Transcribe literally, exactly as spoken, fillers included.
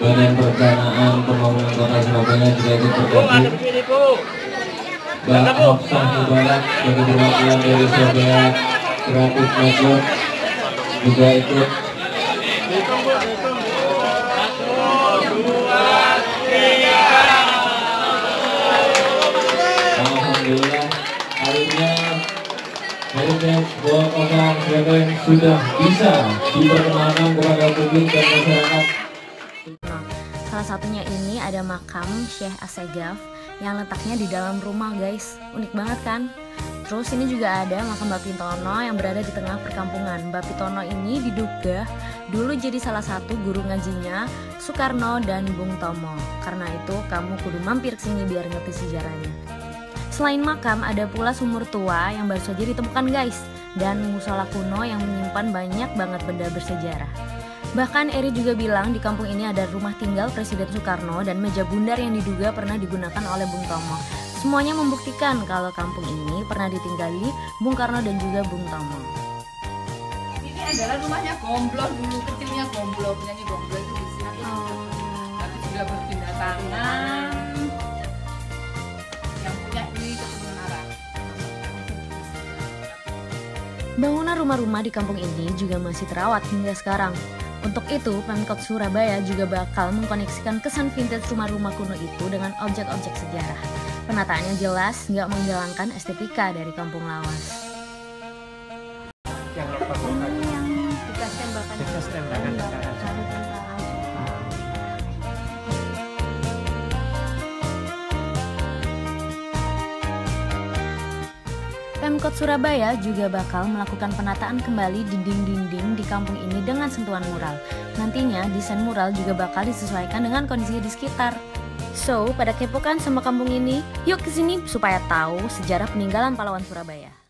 Badan Perencanaan Pembangunan Kota Surabaya juga ikut bergabung. Mbak Hafsah Mubarak sebagai perwakilan dari Surabaya Kreatif Network juga ikut. Alhamdulillah, akhirnya akhirnya sebuah kota Surabaya sudah bisa diperkenalkan kepada publik dan masyarakat. Salah satunya ini ada makam Syekh Assegaf yang letaknya di dalam rumah, guys. Unik banget kan? Terus ini juga ada makam Mbak Pitono yang berada di tengah perkampungan. Mbak Pitono ini diduga dulu jadi salah satu guru ngajinya Soekarno dan Bung Tomo. Karena itu kamu kudu mampir ke sini biar ngerti sejarahnya. Selain makam, ada pula sumur tua yang baru saja ditemukan, guys, dan musola kuno yang menyimpan banyak banget benda bersejarah. Bahkan Eri juga bilang di kampung ini ada rumah tinggal Presiden Soekarno dan meja bundar yang diduga pernah digunakan oleh Bung Tomo. Semuanya membuktikan kalau kampung ini pernah ditinggali Bung Karno dan juga Bung Tomo. Ini adalah rumahnya Gomblo dulu, kecilnya Gomblo, penyanyi Gomblo itu di sini. Oh. Tapi sudah berpindah tangan. Yang punya ini keturunan Arab. Bangunan rumah-rumah di kampung ini juga masih terawat hingga sekarang. Untuk itu, Pemkot Surabaya juga bakal mengkoneksikan kesan vintage rumah-rumah kuno itu dengan objek-objek sejarah. Penataannya jelas, nggak menghilangkan estetika dari Kampung Lawas. Yang lokal Ini yang bekas tembakan. bekas tembakan Pemkot Surabaya juga bakal melakukan penataan kembali dinding-dinding di kampung ini dengan sentuhan mural. Nantinya desain mural juga bakal disesuaikan dengan kondisi di sekitar. So, pada kepo kan sama kampung ini? Yuk ke sini supaya tahu sejarah peninggalan pahlawan Surabaya.